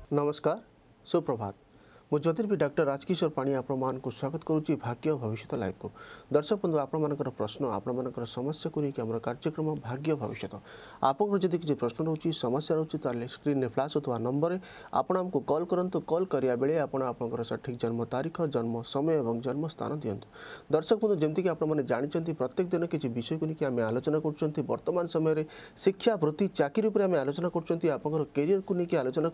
नमस्कार सुप्रभात मु ज्योतिर्विद डॉक्टर राजकिशोर पाणी आपण स्वागत करुच्ची भाग्य भविष्य लाइव को दर्शक बंधु आपण प्रश्न आपण समस्या को लेकिन कार्यक्रम भाग्य भविष्य आपको जब किसी प्रश्न रोचे समस्या रोचे स्क्रीन में फ्लाश होता नंबर आपको कॉल करूँ कॉल करा बेले आपंकर सठिक जन्म तारीख जन्म समय और जन्म स्थान दिंतु दर्शक बंधु जमीक आपने जानते प्रत्येक दिन किसी विषय को लेकिन आम आलोचना कर समय शिक्षा वृत्ति चाकरी पर आलोचना कर कैरियर को लेकिन आलोचना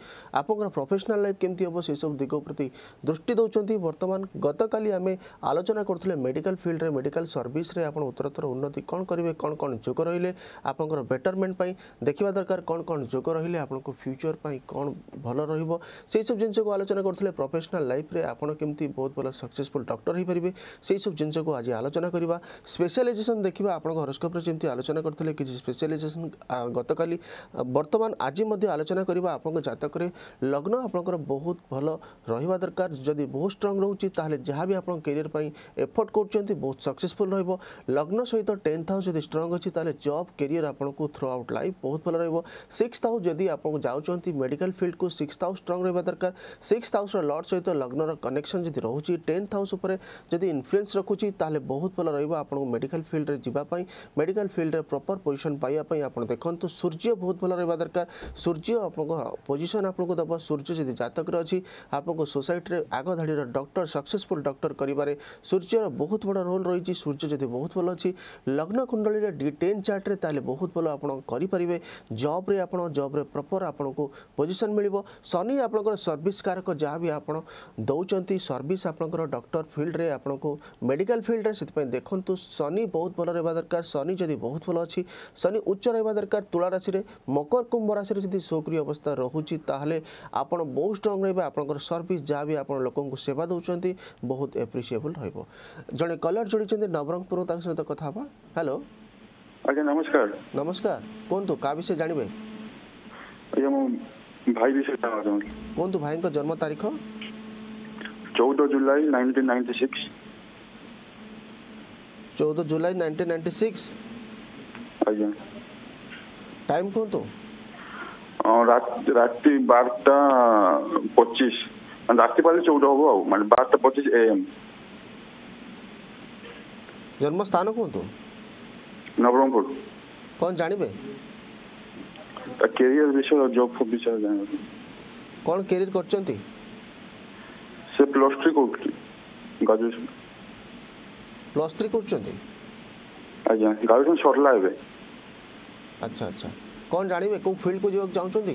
कर प्रोफेशनल लाइफ केमती हम से सब दिग प्रति दृष्टि दौरान बर्तमान गतकाली आम आलोचना करते मेडिकल फील्ड रे मेडिकल सर्विस रे आपण उत्तरोत्तर उन्नति कौन करेंगे कौन कौन जोग रही आपंकर बेटरमेंट देखा दरकार कौन कौन जोग रही आपको फ्यूचर कौन भल रही सब जिन को आलोचना करते प्रोफेशनल लाइफ रे आपण केमती बहुत भल सक्सेसफुल डॉक्टर हो पारे से सब जिन को आज आलोचना करवा स्पेशलाइजेशन देखा आप हरोस्कोप जमी आलोचना करते किसी स्पेशलाइजेशन गतकाली बर्तमान आज आलोचना करवा आप जातक लग्न आपंकर बहुत भल रहा दरकार जदि बहुत स्ट्रंग रोचे ताहले जहाँ भी आप कैरियर एफर्ट कर बहुत सक्सेसफुल रहिबो लग्न सहित 10th हाउस जदि स्ट्रंग अच्छी ताहले जॉब कैरियर आपको थ्रू आउट लाइफ बहुत भल रहिबो 6th हाउस जदि आप जाउछंती मेडिकल फील्ड को 6th हाउस स्ट्रंग रहा दरकार 6th हाउस लॉर्ड सहित लग्नर कनेक्शन जदि रोचे 10th हाउस उपर जदि इन्फ्लुएंस रखुची ताहले बहुत भल रहिबो आपको मेडिकल फील्ड रे जिबा पई मेडिकल फील्ड रे प्रॉपर पोजीशन पाइबा पई आपण देखंतु सूर्य बहुत भल रहा दरकार सूर्य आपको पोजीशन आपको दब सूर्य जदि जातक रे अछि आपको सोसाइटी रे आग धाड़ी डॉक्टर सक्सेसफुल डॉक्टर करिबारे सूर्यर बहुत बड़ा रोल रही सूर्य जदि बहुत भल अच्छी लग्न कुंडली रे D10 चार्ट रे ताले बहुत भल आपण करि परिबे जॉब रे प्रॉपर आपको पोजीशन मिलिबो शनि आपनकर सर्विस कारक जहाँ भी आपण दौचंती सर्विस आपनकर डॉक्टर फील्ड रे आपनको मेडिकल फील्ड रे सेति देखंतु शनि बहुत भल रहबा दरकार शनि जदि बहुत भल अच्छी शनि उच्च रहबा दरकार तुला राशि रे मकर कुंभ राशि रे जदि सक्रिय अवस्था रहुची ताहले आपण बहुत स्ट्रांग रहबा आपनकर सर्विस जहाँ भी आप लोक सेवा दौरान बहुत एप्रिशिएबल रहिबो जड़े कलर जोड़ी नवरंगपुर सहित कथा हवा हेलो आज्ञा नमस्कार नमस्कार कहतु का विषय जानवे आज्ञा मो भाई विषय कहतु भाई को जन्म तारीख 14 जुलाई 1996 14 जुलाई 1996 आज्ञा टाइम कहतु राति 12:25 राति पाले 14 हम माने 12:25 AM जन्म स्थान कहतु नवरंगपुर कौन जानवे कैरियर विषय जॉब विषय जानवे कौन कैरियर करचंती से +3 कोठी ग्रेजुएशन +3 करचंती आज्ञा ग्रेजुएशन सरला एबे अच्छा अच्छा कौन जानवे को फील्ड को जीवा चाहउछंती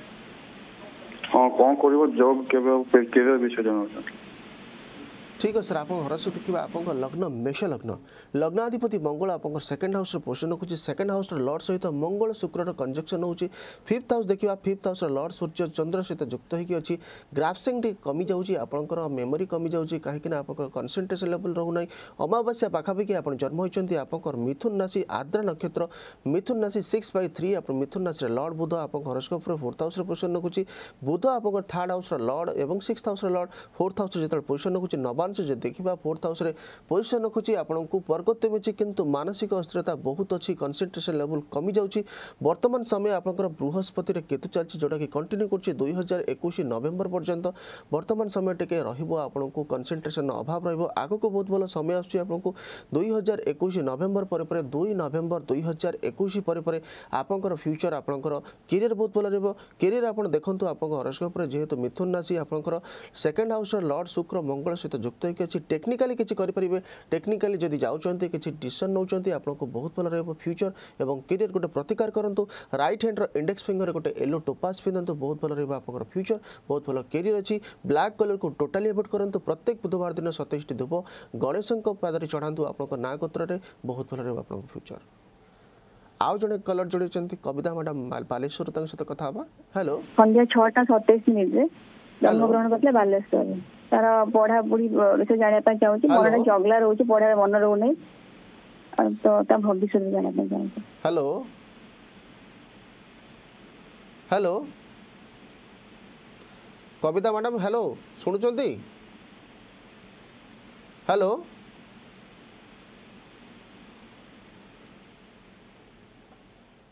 हाँ कौन करिवो जॉब केबे कैरियर विषय जानवे ठीक है सर आप हरस देखा आप लग्न मेष लग्न लग्नाधिपति मंगल आप सेकेंड हाउस पोजिशन रखुच्छे सेकेंड हाउस लॉर्ड सहित मंगल शुक्र कंजक्शन होची 5th हाउस देखा 5th house Lord Surya Chandra सहित युक्त होगी ग्राफ्सिंग कमी जाऊँगी आपंकर मेमोरी कमी जाऊँगी कहीं आप कंसंट्रेशन लेवल रोना अमावास्या पाखापाखि आप जन्म होती आप मिथुन राशि आर्द्रा नक्षत्र मिथुन राशि 6/3 आप मिथुन राशि लॉर्ड बुध आप हरस्कोप 4th हाउस पोजिशन रखुच्छी बुध आप 3rd हाउस लॉर्ड और 6th house lord 4th house जो पोजिशन रखुच्छी नवांश जो देखा 4th हाउस पोजिशन रखुच्छी आपको वर्गत्व मिली किंतु मानसिक अस्थिरता बहुत अच्छी कंसंट्रेशन लेवल कमी जाऊँगी वर्तमान समय आपंकर बृहस्पति केतु चलती जोटा कि कंटिन्यू कर 2021 नवेम्बर पर्यंत वर्तमान समय टे आपको कंसंट्रेशन अभाव रगक बहुत भल समय आपको 2021 नवेम्बर पर 2 नवेम्बर 2021 पर आपंकर फ्यूचर आपंकर कैरियर बहुत भल रहा कैरियर आप देखूँ आप हरस्कोप जेहेतु मिथुन राशि आपंकर सेकेंड हाउस लॉर्ड शुक्र मंगल सहित युक्त होगी टेक्निकाली किसी करेंगे टेक्निकाली जदि जाऊँच किसी डिसीजन नौकरी आपको बहुत भल रहा फ्यूचर और कैरियर गोटे प्रतिकार करूँ राइट हैंड इंडेक्स फिंगर गोटे येलो टोपास पिंधु बहुत भल रहा आपंकर फ्यूचर बहुत भल कैरियर अच्छी ब्लैक कलर को टोटाली एवॉइड करूँ प्रत्येक बुधवार दिन 27 धूप गणेश पादरी चढ़ातु आप ना गोत्र बहुत भल रहा आप फ्यूचर आउ जड़े कलर जोड़ी कविता मैडम बालेश्वर सहित कथा हेलो संध्या 6:27 जन्मग्रहण करते बालेश्वर तार पढ़ा पढ़ी विषय जाना चाहूँ मन जगला रोचे पढ़ा मन रोने तो भविष्य जाना चाहूँ hello hello Kavita madam hello शुणुंट हेलो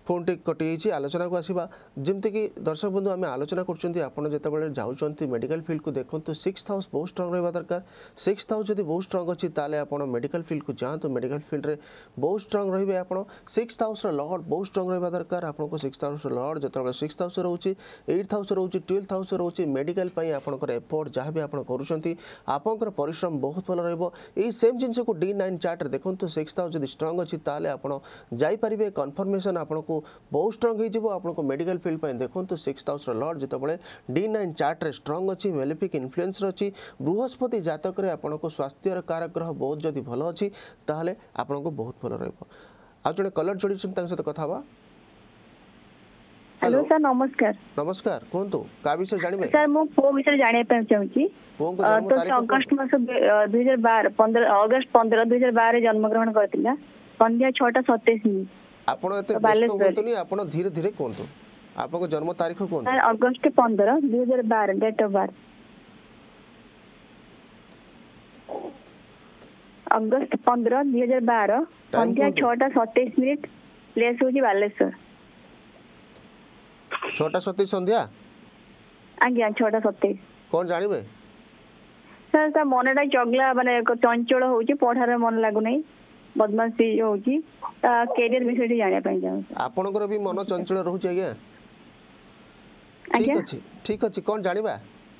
फोन टी कटि आलोचना को आसवा जमती कि दर्शक बंधु आम आलोचना कर जाऊँच मेडिकल फील्ड को देखो 6th हाउस बहुत स्ट्रांग रहा दरकार 6th हाउस जब बहुत स्ट्रांग अच्छी ताले आप मेडिकल फील्ड को जातु मेडिकल फील्ड रे बहुत स्ट्रांग रे आप 6th हाउस लॉर्ड बहुत स्ट्रांग रहा दरकार आपको 6th हाउस लॉर्ड जो 6th हाउस रोचे 8th हाउस रोचे 12th हाउस रोचे मेडिकल आपंकर एफर्ट जहाँ भी आप कर परिश्रम बहुत भल रही सेम जिनस को D9 चार्ट देखो 6th हाउस जब स्ट्रांग अच्छी ताले आप जापारे कन्फर्मेशन आपको बहुत स्ट्रांग हो मेडिकल फील्ड देखो 6th हाउस लॉर्ड जो D9 चार्ट रे स्ट्रांग अच्छी मेलेफिक इन्फ्लुएंस अच्छी बृहस्पति जातक आपको स्वास्थ्य कारक ग्रह बहुत जदि भल अच्छी ताहले आपको बहुत भल रहा जड़े कलर जोड़ी सहित कथा हेलो सर नमस्कार नमस्कार कहतु का विषय जानबे सर मो पो विषय जाने पे चाहूची तो अगस्त मास 2012 15 अगस्त 15 2012 रे जन्म ग्रहण करथिला संध्या 6:27 आपण एते व्यस्त होतनी आपण धीरे धीरे कहतु आपको जन्म तारीख कहतु sir August 15 2012 date of birth August 15 2012 संध्या 6:27 प्लेस होची बालेश्वर 6:27 संध्या आज्ञा 6:27 कौन जानबे सर ता मनटा चगला माने चंचल होची पढ़ारे मन लागु नै बदमाशी होची ता कैरियर विषय जाने पय जाऊ आपनकर भी मन चंचल रहउची आज्ञा ठीक अछि कौन जानबा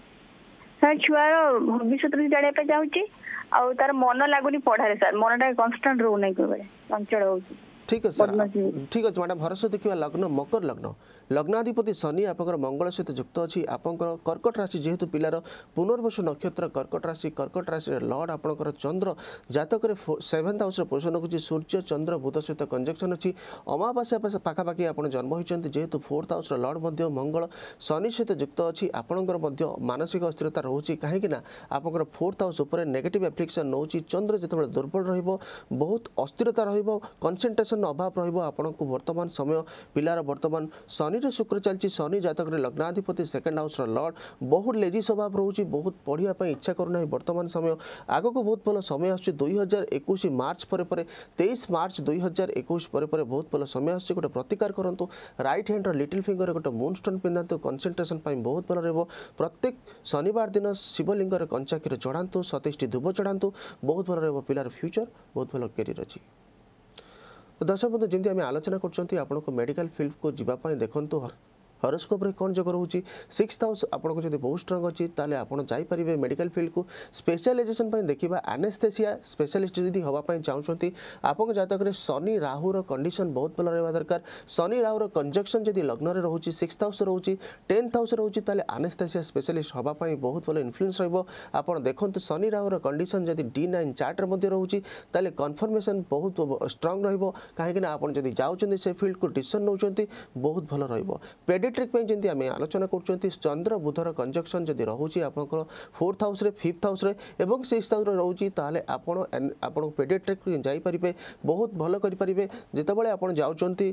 सर छुआर भविष्य रे जाने पे जाउची आ तार मन लागुनी पढ़ारे सर मनटा कांस्टेंट रहउ नै कोबे चंचल होची ठीक है सर ठीक अच्छे मैडम भरस देखा लग्न मकर लग्न लग्नाधिपति शनि आप मंगल सहित युक्त अच्छी आपंकर कर्कट राशि जेहेतु पिलार पुनर्वसु नक्षत्र कर्कट राशि लॉर्ड आपंकर चंद्र जातक 7th हाउस पोषण होगी सूर्य चंद्र बुध सहित कंजक्शन अच्छी अमावास्या पाखापाखि आप जन्म होती जेहेतु 4th हाउस लॉर्ड मंगल शनि सहित युक्त अच्छी आपंकर मानसिक अस्थिरता रोचे कहीं आपंकर 4th हाउस नेगेटिव एफ्लिक्शन नौ चंद्र जो दुर्बल बहुत अस्थिरता रनसेंट्रेशन अभाव रहा वर्तमान समय पिलार वर्तमान शनि रे शुक्र चलती शनि जातक लग्नाधिपति 2nd हाउस लॉर्ड बहुत लेजी स्वभाव रोचे बहुत पढ़ाई इच्छा करना वर्तमान समय आग को बहुत भल समय आस 2021 मार्च पर 23 मार्च 2021 पर बहुत भल समय आस गोटे प्रतिकार करूँ राइट हैंड लिटिल फिंगर गोटे मून स्टोन पिंधु कंसंट्रेशन बहुत भल रहा प्रत्येक शनिवार दिन शिवलिंग कंचा क्षीर चढ़ातु 27 धूप चढ़ातु बहुत भल रहा पिलार फ्यूचर बहुत भल कैरियर अच्छी तो दर्शक बंधु जमी आम आलोचना कर मेडिकल फील्ड को जीवाई देखु हॉरोस्कोप रे कौन जगह रोचे 6th हाउस आपको जब बहुत स्ट्रांग अच्छी ताले आपड़ जापारे मेडिकल फील्ड को स्पेशलाइजेशन देखा एनेस्थेसिया स्पेशलिस्ट जब हाँपाई चाहते आप जातक शनि राहुर कंडीशन बहुत भल रहा दरकार शनि राहुर कंजक्शन जब लग्न में रोचे 6th हाउस रोचे 10th हाउस रोचे ताले एनेस्थेसिया स्पेशलिस्ट हाँपाई बहुत भल इन्फ्लुएंस रहा देखो शनि राहुर कंडीशन जब D9 चार्ट रोचे ताले कन्फर्मेशन बहुत स्ट्रांग रहीं आप जाऊँच से फील्ड को डिसीजन नौकरी बहुत भल रहा पेडिट्रिक जमी आम आलोचना कर चंद्र बुधर कंजक्शन जब रोचे आप 4th हाउस 5th हाउस और 6th हाउस रोचे ताले आपण पेडिट्रिक जापारे बहुत भल करेंगे जितेबाला आप जाऊँच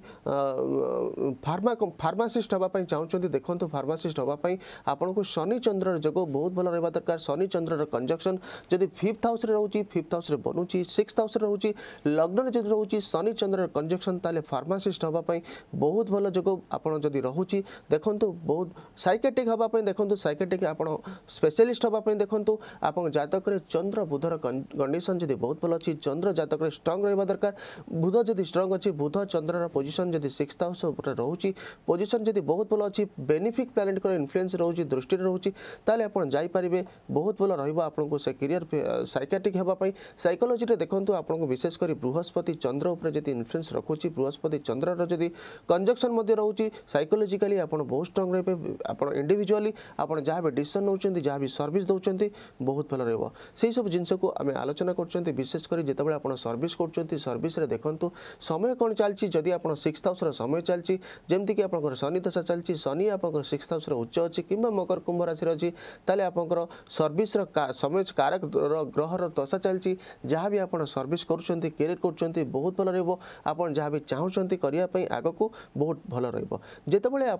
फार्मासीस्ट हाँपाई चाहते देखो फार्मासीस्ट हाँपाई आपन को शनि चंद्र जग बहुत भल रहा दरकार शनि चंद्र कंजक्शन जब 5th हाउस रोचे 5th हाउस बनूची 6th हाउस रोचे लग्न जब रोचे शनि चंद्र कंजक्शन ताले फार्मासीस्ट हाँपाई बहुत भल जग आपड़ जदि रोचे देखो बहुत साइकेट्रिक हाँपाई देखो साइकेट्रिक आप स्पेशलिस्ट हाँपाई देखो आप जातक चंद्र बुधर कंडीशन जब बहुत भल अच्छी चंद्र जातक स्ट्रांग रहा दरकार बुध जब स्ट्रांग अच्छी बुध चंद्र पोजिशन जब 6th हाउस रोचे पोजिशन जब बहुत भल अच्छी बेनिफिक प्लानेट इन्फ्लुएंस रोचे दृष्टि रोचे ताले आप जापारे बहुत भल रहा से कैरियर साइकेट्रिक हाँपाई साइकोलोजी देखो आपको विशेषकर बृहस्पति चंद्र उपर जब इन्फ्लुएंस रखुच्छी बृहस्पति चंद्र जब कंजक्शन रोचे साइकोलोजिकली आप बहुत स्ट्रांग रहे आप इंडिविजुअली आप जहाँ भी डिसीजन नौ जहाँ भी सर्विस दौरान बहुत भल रहा से सब जिनस को आम आलोचना कर विशेषकर जितेबाला आप सर्विस कर सर्विस देखु समय कौन चलती जदि आप 6th हाउस समय चलती जमीक आप शनि दशा चलती शनि आप 6th हाउस उच्च अच्छी कि मकर कुंभ राशि अच्छी ताले आप सर्विस समय कारक ग्रहर दशा चलती जहाँ भी आप सर्विस कर कैरियर कर बहुत भल रहा आप जहाँ भी चाहते करने आग को बहुत भल रहा जितेबाला आप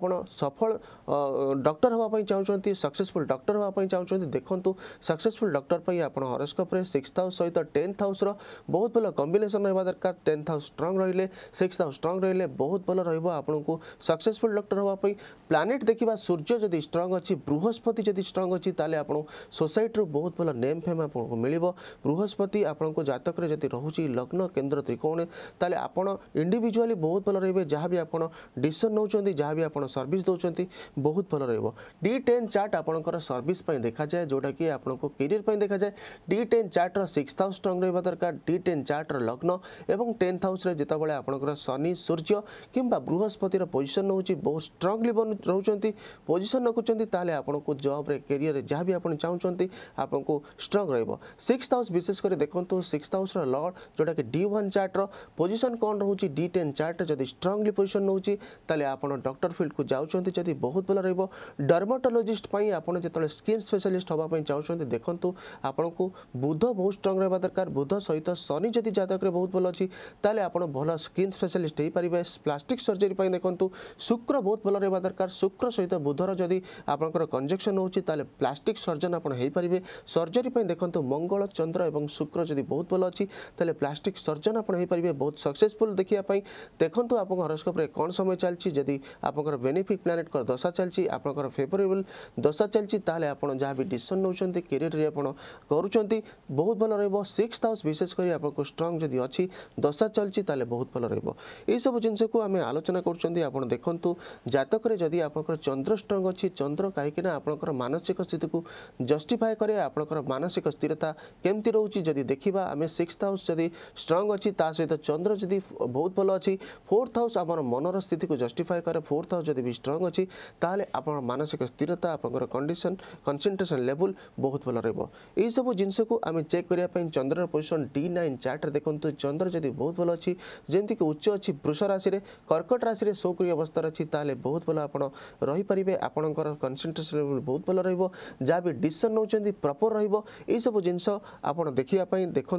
आपण सफल डॉक्टर होगा चाहते सक्सेसफुल डॉक्टर होगा चाहते देखो सक्सेसफुल डॉक्टर पर आप हॉरोस्कोप रे 6th हाउस सहित 10th हाउस बहुत भल कॉम्बिनेशन रहा दरकार 10th हाउस स्ट्रांग रहिले 6th हाउस स्ट्रांग रहिले बहुत भल आपको सक्सेसफुल डॉक्टर होगा प्लानेट देखा सूर्य जदि स्ट्रांग अच्छी बृहस्पति जदि स्ट्रांग अच्छी ताले आपण सोसाइटी बहुत भल नेम फेम आपको मिल बृहस्पति आपको जातक जदि रोचे लग्न केन्द्र त्रिकोण ताले आपण इंडिविजुअली बहुत भल रही जहाँ भी आप डिसीजन नौकरी जहाँ भी आप सर्विस दौरान बहुत भल डी10 चार्ट आपंकर सर्विस देखा जाए जोटा कि आपको कैरियर देखा जाए डी10 चार्ट 6th हाउस स्ट्रांग रहा दरकार डी10 चार्ट लग्न एवं 10th हाउस जितेबाला आपंकर शनि सूर्य किंबा बृहस्पति पोजिशन नौ बहुत स्ट्रांगली रोच पोजिशन रखुच्च आपको जॉब रे कैरियर जहाँ भी आप चाहते आपको स्ट्रांग रहा 6th हाउस विशेषकर देखो 6th हाउस लॉर्ड जोटा कि D1 चार्ट पोजिशन कौन रोचे D10 चार्ट जदि स्ट्रांगली पोजिशन नौची आप डॉक्टर फील्ड को जाऊँच जदि बहुत भल रहा डर्माटोलोजिस्ट आपड़ जो स्किन स्पेशलिस्ट हाँपाई चाहते देखूँ आपको बुध बहुत स्ट्रांग रहा दरकार बुध सहित शनि जदि जातक बहुत भल अच्छी ताले आप भल स्किन स्पेशलिस्ट हो पारे प्लास्टिक सर्जरी देखूँ शुक्र बहुत भल रहा दरकार शुक्र सहित बुधर जदि आपंकर कंजक्शन होची प्लास्टिक सर्जन आप पारे सर्जरी देखूँ मंगल चंद्र और शुक्र जदि बहुत भल अच्छी प्लास्टिक सर्जन आप पारे बहुत सक्सेसफुल देखापी देखूँ आप हॉरोस्कोप रे कौन समय चलती जदि आपंकर बेनिफिक प्लानेट को दशा चलती आपंकर फेवरेबल दशा चलती ताले आप जहाँ भी डिसीजन नौकरी कैरियर करुँच बहुत भल रहा 6th हाउस विशेषकर आपको स्ट्रांग जदि अच्छी दशा चलती बहुत भल रही सब जिनस को आम आलोचना कर देखूँ जातक जदि आप चंद्र स्ट्रांग अच्छी चंद्र कहीं आपंकर मानसिक स्थिति को जस्टिफाए करे आपंकर मानसिक स्थिरता केमती रोचे जदि देखा आम 6th हाउस जदि स्ट्रांग अच्छी सहित चंद्र जदि बहुत भल अच्छी 4th हाउस आम मनर स्थिति को जस्टिफाए करे 4th हाउस जदि भी स्ट्रांग अच्छी ताले आप मानसिक स्थिरता आपंकर कंडीशन कंसंट्रेशन लेवल बहुत भल रही सब जिनस को आम चेक करने चंद्र पोजिशन D9 चार्ट देखो चंद्र जदि बहुत भल अच्छी जमीक उच्च अच्छी वृष राशि कर्कट राशि सोक्रिय अवस्था अच्छी ताले बहुत भल आप रहीपर आपंकर कंसंट्रेशन लेवल बहुत भल रहा भी डिसीजन नौकरी प्रॉपर रही सब जिनस आप देखापी देखूँ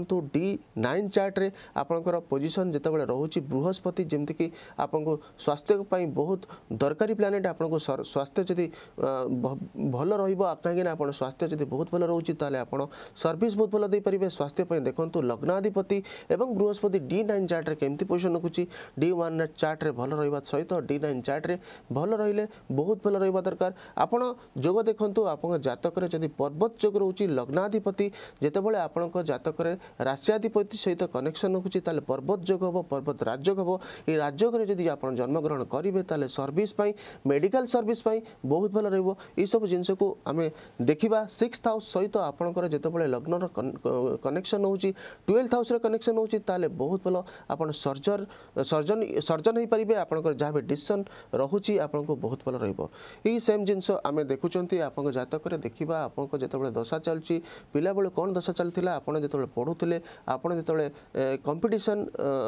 D9 चार्ट रे आपंकर पोजिशन जितेबाला रोचे बृहस्पति जमीक आपको स्वास्थ्य बहुत दरकारी प्लानेट आपको स्वास्थ्य जदि भल रही आप स्वास्थ्य जदि बहुत भल रोचे आप सर्विस बहुत भल दे पारे स्वास्थ्य देखूँ लग्नाधिपति एवं बृहस्पति D9 चार्ट रे केमती पोजिशन रखुची D1 चार्ट रे भल रहा सहित D9 चार्ट रे भल रही बहुत भल रहा दरकार आपण जोग देखूँ आप जातक जदि पर्वत जोग रोचे लग्नाधिपति जितेबाला आपण जातक राशियाधिपति सहित कनेक्शन रखुची पर्वत जोग हम पर्वत राजयोग हम ये राजयोग जदि आप जन्मग्रहण करेंगे ताले सर्विस मेडिकल सर्विस बहुत भल रही सब जिनस को आम देखा 6th हाउस सहित आपंकर जितेबाला लग्न कनेक्शन होची 12th हाउस कनेक्शन होची ताले बहुत भल आप सर्जन हो पारे आपंकर जहाँ भी डिसीजन रोचे आपको बहुत भल रही सेम जिनस आम देखुं आप जातक देखा आपको जितेबाला दशा चलती पिला बेलू कौन दशा चलता आपड़ जो पढ़ुले आपड़ जो कंपिटिशन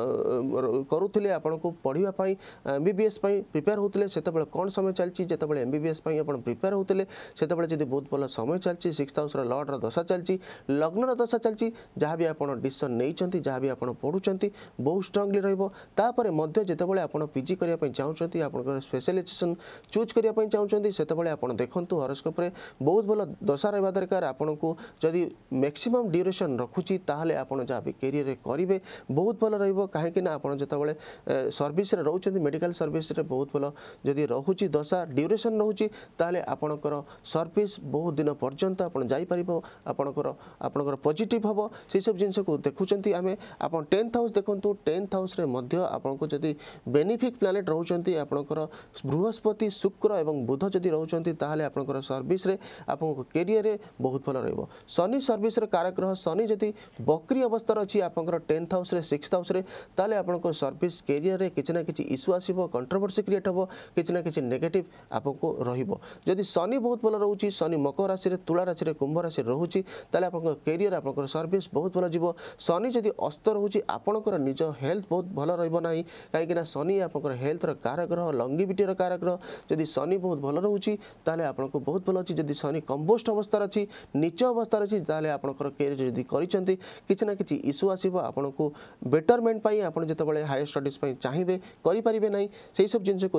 करुले आपको पढ़ाई MBBS प्रिपेयर होते से कौन समय चलती जितेबाला MBBS प्रिपेयर होते से जब बहुत भल समय चलती 6th हाउस लॉर्ड दशा चलती लग्न दशा चलती जहाँ भी आप डिसीजन नहीं जहाँ भी आप पढ़ुंट बहुत स्ट्रांगली रहीपर जितेबाला आप PG करने चाहते आप स्पेशलाइजेशन चूज करने चाहते से आप देखूँ हॉरोस्कोप रे बहुत भल दशा रहा दरकार आपन को जदि मैक्सिमम ड्यूरेशन रखुची ताहले आपण जहाँ भी कैरियर करेंगे बहुत भल रहीं आप जो सर्विस रोच मेडिकल सर्विस बहुत भल जदि रोचे दशा ड्यूरेशन रोचे ताहले आपणकर सर्विस बहुत दिन पर्यंत आप जापर आपणकर पॉजिटिव हम से सब जिनस को देखुं आम आप 10th हाउस देखूँ 10th हाउस आपको जदि बेनिफिक प्लानेट रोचंती आपणकर बृहस्पति शुक्र और बुध जदि रोचंती ताहले आपणकर सर्विस आपको कैरियर बहुत भल रही शनि सर्विस कारक ग्रह शनि जदि बकरी अवस्था अच्छी आपंकर 10th हाउस 6th हाउस ताले आपको सर्विस कैरियर किसी ना कि इश्यू आसो कंट्रोवर्सी क्रिएट हम किसी ना कि नेगेटिव आपको रदि शनि बहुत भल रोचे शनि मकर राशि तुला राशि कुंभ राशि रोचे ताले आपको कैरियर आपको सर्विस बहुत भल जीव शनि जदि अस्त रोचे आपणकर निज हेल्थ बहुत भल रहा कहीं शनि आपंकर हेल्थर कारक ग्रह लंगिविटीर कारक ग्रह जदि शनि बहुत भल रोचे ताले आपको बहुत भल अच्छी जदि शनि कंपोस्ट अवस्था अच्छी नीच अवस्था अच्छी ताले आपंकर कैरियर जदि करछंती किसी ना कि इश्यू आसो आपको बेटरमेंट आप जो हायर स्टडीज चाहिए करें ना से सब जिन को देखा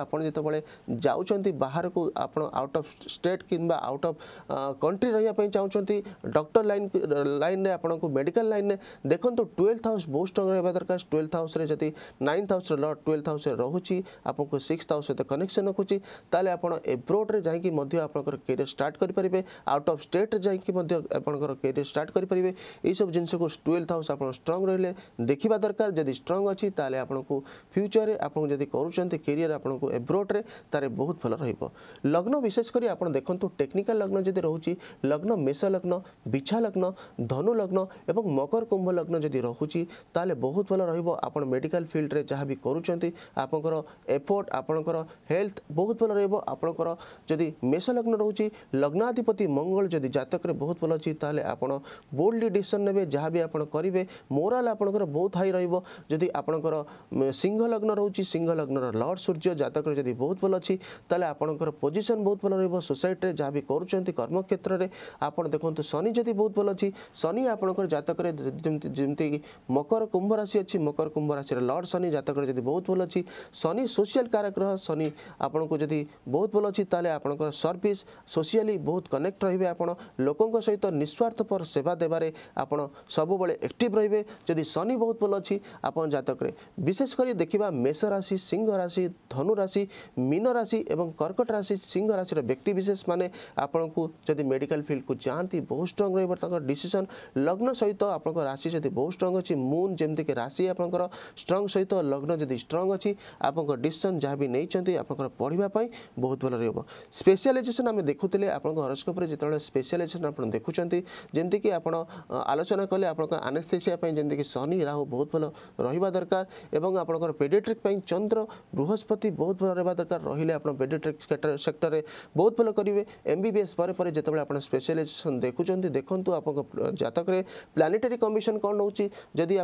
आपन जेतबळे जाउचंती बाहर को आपन आउट ऑफ स्टेट किंबा आउट ऑफ कंट्री रहिया पई चाहउचंती डॉक्टर लाइन रे आपन को मेडिकल लाइन रे देखंतु 12th हाउस बहुत स्ट्रांग रहबा दरकार 12th हाउस रे जति 9th हाउस रे लॉर्ड 12th हाउस रे रहउची आपन को 6th हाउस से कनेक्शन रखुची ताले आपन एब्रोड रे जाई कि मध्य आपन करियर स्टार्ट करि परिबे आउट ऑफ स्टेट रे जाई कि मध्य आपन करियर स्टार्ट करि परिबे ए सब जिंस को 12th हाउस आपन स्ट्रांग रहले देखिबा दरकार जदि स्ट्रांग अछि ताले आपन को फ्यूचर रे आपन जदि करूचंती करियर आपन को एब्रोड रे तारे बहुत भल रहिबो लग्न विशेष करी आपन देखंतु टेक्निकल लग्न जदि रहउची लग्न मेष लग्न बिछा लग्न धनु लग्न एवं मकर कुंभ लग्न जदि रहउची ताले बहुत भल रहिबो आपन मेडिकल फील्ड रे जहां भी करूचंती आपनकर एफर्ट आपनकर हेल्थ बहुत भल रहिबो आपनकर जदि मेष लग्न रहउची लग्नाधिपति मंगल जदि जातक रे बहुत भल अछि ताले आपन बोल्डली डिसीजन नेबे जहां भी आपन करिवे मोरल आपनकर बहुत हाई रहिबो जदि आपनकर सिंह लग्न रहउची सिंह लग्न रो लॉर्ड सूर्य जातक रे जदि बहुत भल अछि ताले आपनकर पोजीशन बहुत भल रहिबो सोसाइटी रे जहां भी करूचंती कर्म क्षेत्र रे आपन देखंतु शनि जदि बहुत भल अछि शनि आपनकर जातक रे जेमति मकर कुंभ राशि अछि मकर कुंभ राशि रे लॉर्ड शनि जातक रे जदि बहुत भल अछि शनि सोशल कारक ग्रह शनि आपन को जदि बहुत भल अछि ताले आपनकर सर्विस सोशली बहुत कनेक्ट रहिबे आपन लोकन सहित निस्वार्थपर सेवा देबारे आपन सब बेले एक्टिव रहिबे जदि शनि बहुत भल अछि आपन जातक रे विशेष करी देखिबा मेष राशि सिंह राशि धनु राशि मीन राशि एवं कर्कट राशि सिंह राशि रे व्यक्ति विशेष माने आपन को जदि मेडिकल फील्ड को जानती बहुत स्ट्रांग रहिबो तकर डिसीजन लग्न सहित आपन राशि जदि बहुत स्ट्रांग अछि मून जेमति के राशि आपन स्ट्रांग सहित लग्न जदि स्ट्रांग अछि आपन डिसीजन जहां भी नै चंती आपन पढिबा पई बहुत भल रहबो स्पेशलाइजेशन हम देखुतिले आपन हॉरोस्कोप रे जेतले स्पेशलाइजेशन आपन देखुचंती जेमति कि आपन आलोचना कले आपन एनेस्थेसिया पई जेमति कि शनि राहु बहुत भल रहिबा दरकार एवं आपन पेडियाट्रिक पई चंद्र बृहस्पति बहुत भल रहबा दरकार रहिले आपन पेडियाट्रिक सेक्टर रे बहुत भल करिवे एमबीबीएस पर जेतबे आपन स्पेशलाइजेशन देखुचंती देखंतु आपन जातक रे प्लानेटरी कमीशन कोन होउची जदि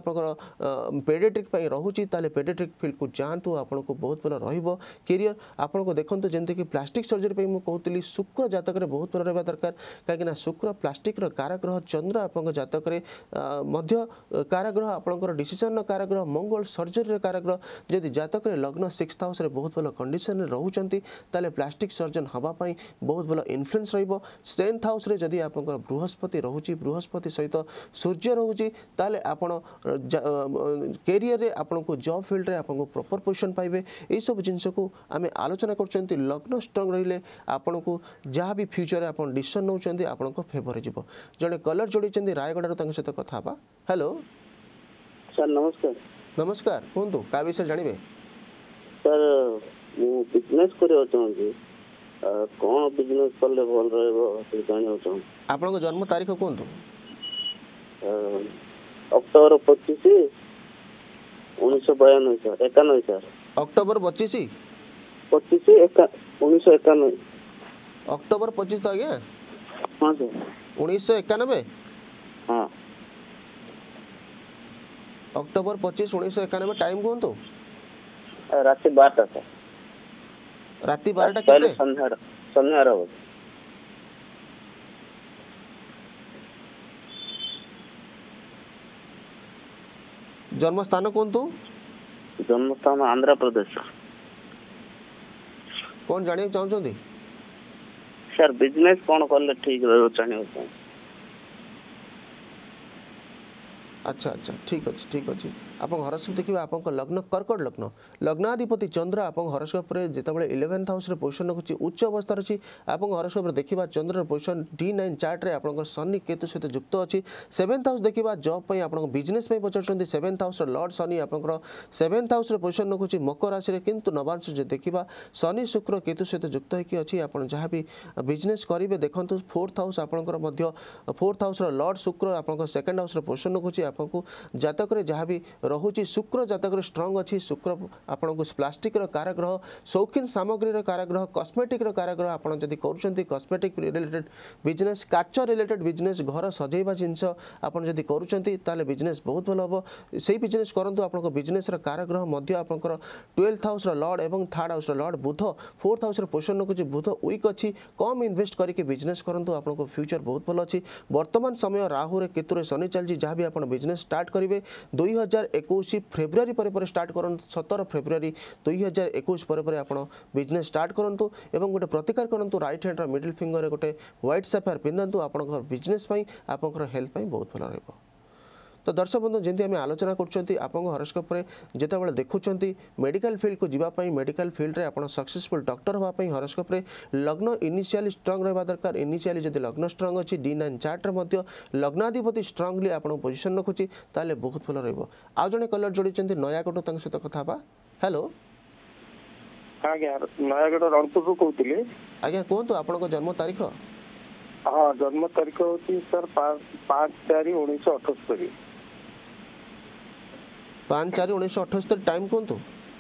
आपन पेडियाट्रिक पई रहउची ताले पेडियाट्रिक फील्ड को जानतु आपन को बहुत भल रहिबो करियर आपन को देखंतु जेंति कि प्लास्टिक सर्जरी पई मु कहउतली शुक्र जातक रे बहुत भल रहबा दरकार काहे ना शुक्र प्लास्टिक रो कारक ग्रह चंद्र आपन जातक रे मध्य कारक ग्रह आपन डिसीजन रो कारक ग्रह मंगल सर्जरी रो कारक ग्रह जदि जातक रे लग्न 6th हाउस रे बहुत भल कंडीशन रे रहउचंती ताले प्लास्टिक सर्जन हवा पई बहुत भल इन्फ्लुएंस रहिबो 10th हाउस रे जदि आपन बृहस्पति रहउची बृहस्पति सहित सूर्य रहउची ताले आपन करियर रे आपन को जॉब फील्ड रे आपन को प्रॉपर पोजीशन पाइबे ए सब जिंस को आमे आलोचना करचंती लग्न स्ट्रांग रहिले आपन को जहां भी फ्यूचर रे आपन डिसीजन नउचंती आपन को फेवर जिवो जने कलर जोडीचंती रायगड रो तंग सहित कथा बा हेलो सर नमस्कार नमस्कार कोंतु का विषय जानिबे सर मु बिजनेस करियो चाहूँ कौन बिजनेस करले भल रहबो से जानियो चाहूँ आपन को जन्म तारीख कोंतु October 25 1992 sir 91 sir October 25 1991 October 25 तो आज्ञा हां सर 1991 हां अक्टोबर 25 1991 टाइम कोंतु रात 12टा सर रात 12टा केते संध्यार जन्म स्थान कोंतु जन्म स्थान आंध्र प्रदेश कौन जानिए चाहछंती सर बिजनेस कौन करले ठीक रहबो चाहिए अच्छा अच्छा ठीक अच्छे आप हॉरोस्कोप देखिए आप लग्न कर्कट लग्न लग्नाधिपति चंद्र आप हॉरोस्कोप रे जितेबाला 11th हाउस रे पोजिशन रखुची उच्च अवस्था अच्छी आप हॉरोस्कोप रे देखिबा चंद्र पोजिशन D9 चार्ट रे आपन शनि केतु सहित युक्त अच्छी 7th हाउस देखिबा जॉब पई आपन बिजनेस पई पचरचंती 7th हाउस रे लॉर्ड शनि आपन 7th हाउस रे पोजिशन रखुची मकर राशि रे किंतु नवांश जे देखिबा शनि शुक्र केतु सहित युक्त होकी अछि आपन जहां भी बिजनेस करिवे देखंतु 4th हाउस आपन मध्य 4th हाउस रे लॉर्ड शुक्र आपन 2nd हाउस रे पोजिशन रखुची आपन जातक रे जहां भी रहुची शुक्र जातक रे स्ट्रांग अछि शुक्र आपन को प्लास्टिक रो कारक ग्रह शौकीन सामग्री रो कारक ग्रह कॉस्मेटिक रो कारक ग्रह आपन जदी करूचंती कॉस्मेटिक रिलेटेड बिजनेस काच रिलेटेड बिजनेस घर सजेबा जिंस आपन जदी करूचंती ताले बिजनेस बहुत भलो हबो सेही बिजनेस करंतु आपन को बिजनेस रो कारक ग्रह मध्य आपन 12th हाउस रो लॉर्ड एवं 3rd हाउस रो लॉर्ड बुध 4th हाउस रो पोजीशन को बुध वीक अछि कम इन्वेस्ट करके बिजनेस करंतु आपन को फ्यूचर बहुत भलो अछि वर्तमान समय राहु रे केतु रे शनि चलजी जहां भी आपन बिजनेस स्टार्ट करिवे 2021 2021 फेब्रुआरी पर स्टार्ट करंतु 17 फेब्रुआरी 2021 पर आपण बिजनेस स्टार्ट करंतु एवं गोटे प्रतिकार करंतु राइट हैंड मिडिल फिंगर रे गोटे व्हाइट सफायर पिंधंतु आपनकर बिजनेस पई आपनकर हेल्थ पई बहुत भल रहबो। तो दर्शक बंधु जमी आम आलोचना कर हॉरोस्कोप रे जितेबाला देखुं मेडिकल फील्ड को जीवाई मेडिकल फील्ड रे आप सक्सेसफुल डॉक्टर होगापी हॉरोस्कोप रे लग्न इनिशियली स्ट्रांग रहा दरकार। इनिशियली जब लग्न स्ट्रांग अच्छी D9 चार्ट रे लग्नाधिपति स्ट्रांगली आप पोजिशन रखुच्छी ताले बहुत भल रहिबो। आउ जने कलर जोड़ी नयागढ़ सहित कथा बा। हेलो आज्ञा नयागढ़ रणपुर कहते आज्ञा कहतु आपण जन्म तारीख। हाँ जन्म तारीख होती सर 5/4/1978 5/4/1978 टाइम कहतु।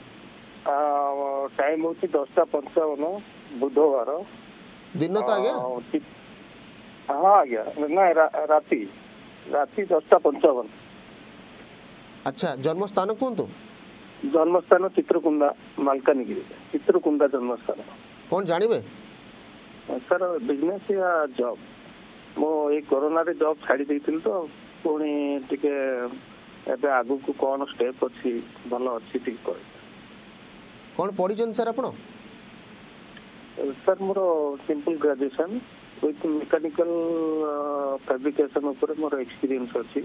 टाइम होती 10:55 बुधवार दिन तो आज्ञा। हाँ आज्ञा ना राति 10:55। अच्छा जन्म स्थान कहतु। जन्मस्थान चित्रकुंडा मालकानगिरी चित्रकुंडा जन्मस्थान। कौन जानवे सर बिजनेस या जॉब मो ये कोरोना रे जॉब छाड़ी देइथिल तो पुणी टिके एबे आगु को कौन स्टेप अच्छी भल अच्छी ठीक कर कौन पढ़ी सर आपण। सर मोर simple graduation with mechanical fabrication ऊपर मोर एक्सपीरियंस अच्छी।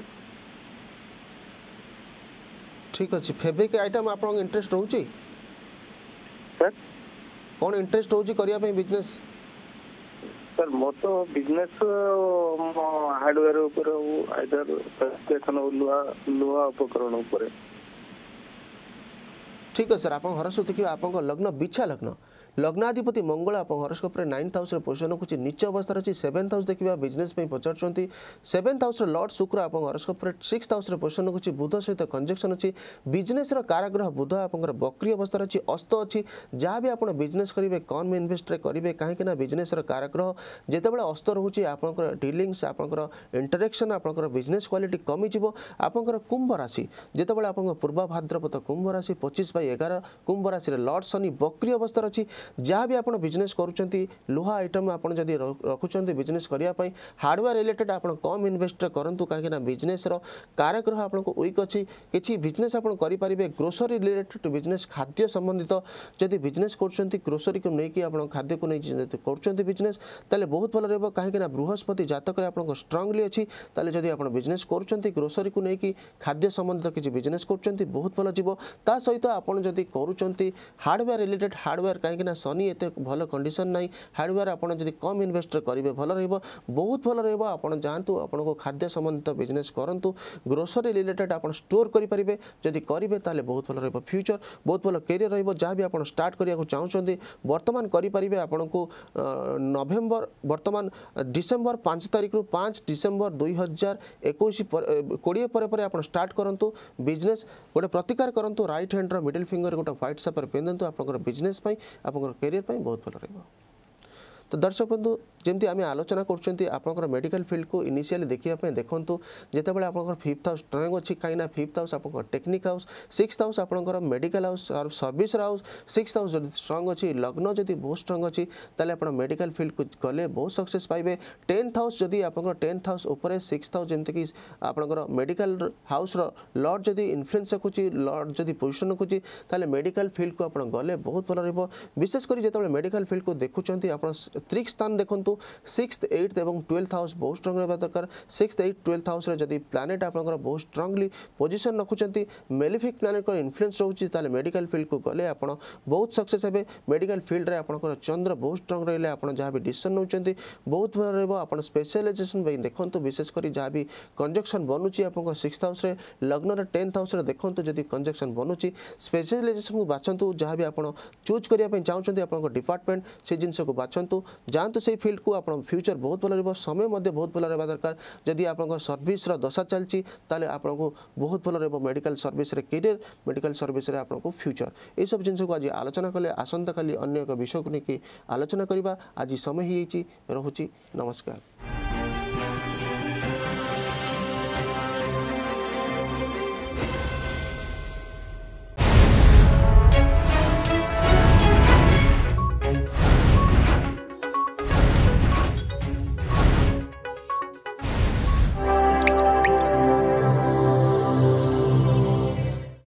ठीक अच्छे फेब्रिक आइटम आप इंटरेस्ट रोचे सर कौन इंटरेस्ट रोचे करिया पे बिजनेस। सर मो तो बिजनेस हार्डवेयर ऊपर आइदर फैब्रिकेशन लुहा उपकरण ऊपर। ठीक है सर आप हरस्वती देखिए आप लग्न बिछा लग्न लग्नाधिपति मंगल आप हॉरोस्कोप रे 9th हाउस रे पोजिशन रखुच्छी नीच अवस्था अच्छी 7th हाउस देखिए बिजनेस पचार 7th हाउस रे लॉर्ड शुक्र आप हॉरोस्कोप रे 6th हाउस रे पोजिशन रखुच्छी बुध सहित कंजक्शन अच्छी बिजनेस कारग्रह बुध आप बक्री अवस्था अच्छी अस्त अच्छी जहाँ भी आप बिजनेस करेंगे कम इन्वेस्ट करेंगे कहीं बिजनेस कारग्रह जितेबाला अस्त रोचे आप डिलिंग्स आप इंटरेक्शन आप बिजनेस क्वालिटी कमिज आपंकर कुंभ राशि जितेबाला आप पूर्व भाद्रपद कुंभ राशि 25/11 कुंभ राशि लॉर्ड शनि बक्री अवस्था अच्छी जहाँ भी आप बिजनेस करुँच लुहा आइटम आप रखुंट बिजनेस करने हार्डवेयर रिलेटेड आप कम इन्वेस्ट करूँ कहीं बिजनेस कारग्रह आपको वीक अच्छी किसी बिजनेस आप करेंगे ग्रोसरी रिलेटेड बिजनेस खाद्य संबंधित जदि बिजनेस कर ग्रोसरी को लेकिन आप खाद्य को नहीं कर बिजनेस ताले बहुत भल रहा कहीं बृहस्पति जातक आप स्ट्रांगली अच्छी जदि आप बिजनेस कर ग्रोसरी को लेकिन खाद्य संबंधित किसी बिजनेस कर बहुत भल जीव ता सहित आप जदि करुँच हार्डवेयर रिलेटेड हार्डवेयर कहीं शनि एत भल कंडीशन ना हार्डवेयर आप कम इन्वेस्ट करेंगे भल बहुत भल आप जातु आपको खाद्य संबंधित बिजनेस करूँ ग्रोसरी रिलेटेड आप स्टोर करेंगे जदि करेंगे ताले बहुत भल रहा फ्यूचर बहुत भल कैरियर रहा भी आप स्टार्ट करने चाहते बर्तमान करेंगे आपन को नवेम्बर बर्तमान डिसेम्बर 5 तारीख 5 डिसेम्बर 2021 20 पर आप स्टार्ट करूँ बिजनेस गोटे प्रतिकार करूँ राइट हैंड मिडिल फिंगर गोटे व्हाइट सफर पिंधु आप बिजनेस आप कैरियर बहुत भल रहा। तो दर्शक बंधु जमी आम आलोचना कर मेडिकल फील्ड को इनिशियली देखा देखूँ जितेबाला आप 5th हाउस स्ट्रांग अच्छी कहीं 5th हाउस आप टेक्निक हाउस 6th हाउस आपंकर medical house service house 6th house जब स्ट्रांग अच्छी लग्न जब बहुत स्ट्रांग अच्छी ताले आप मेडिकल फील्ड को गले बहुत सक्सेस पाइबे। 10th हाउस जदि आप 10th हाउस उपर 6th हाउस जमीक आपंकर मेडिकल हाउस लॉर्ड जदि इन्फ्लुएंस रखुच्छी लॉर्ड जदि पोजिशन रखुच्छी ताले मेडिकल फील्ड को आप गले बहुत भल रहा विशेषकर जिते मेडिकल फील्ड को देखुं आप त्रिक स्थान देखूँ 6th 8th और 12th हाउस बहुत स्ट्रांग रहा दरकार। 6th 8th 12th हाउस जदि प्लानेट आप बहुत स्ट्रांगली पोजिशन रखुंट मेलिफिक प्लानेट इन्फ्लुएंस रोचे ताले मेडिकल फील्ड को गले आप बहुत सक्सेस हे। मेडिकल फील्ड रे आपंकर चंद्र बहुत स्ट्रांग रही आप जहाँ भी डिसीजन नौकरी बहुत भल रहा आप स्पेशलाइजेशन देखूँ विशेषकर जहाँ भी कंजक्शन बनूची आप 6th हाउस लग्न 10th हाउस देखूँ जदि कंजक्शन बनूची स्पेशलाइजेशन को बाछंतु जहाँ भी आप चूज करने चाहते आप डिपार्टमेंट से जिनस को बाछंतु जातु से फील्ड को आप फ्यूचर बहुत भल रहा समय बहुत भल रहा दरकार। जदि आप सर्विस दशा चलती ताले आपको बहुत भल रहा medical service career medical service आपको फ्यूचर ये सब जिन को आज आलोचना कले आसंता काली अन्य एक विषय को लेकिन आलोचना करवा आज समय ही रोचे नमस्कार।